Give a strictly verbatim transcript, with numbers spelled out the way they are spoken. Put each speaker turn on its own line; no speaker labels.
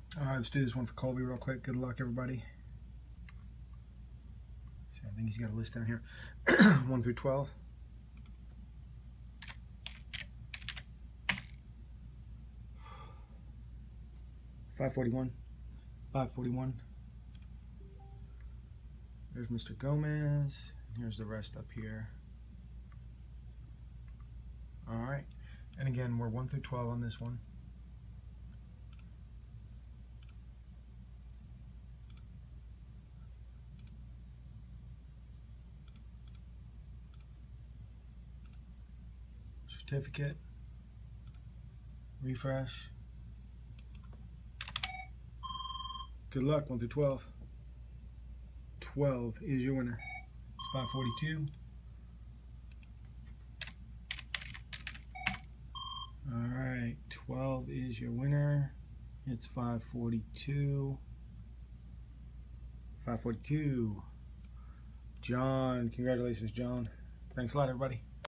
All right, let's do this one for Colby real quick. Good luck, everybody. See, I think he's got a list down here. one through twelve. five forty-one. five forty-one. There's Mister Gomez. Here's the rest up here. All right. And again, we're one through twelve on this one. Certificate. Refresh. Good luck, one through twelve. twelve is your winner. It's five forty-two. Alright, twelve is your winner. It's five forty-two. five forty-two. John, congratulations, John. Thanks a lot, everybody.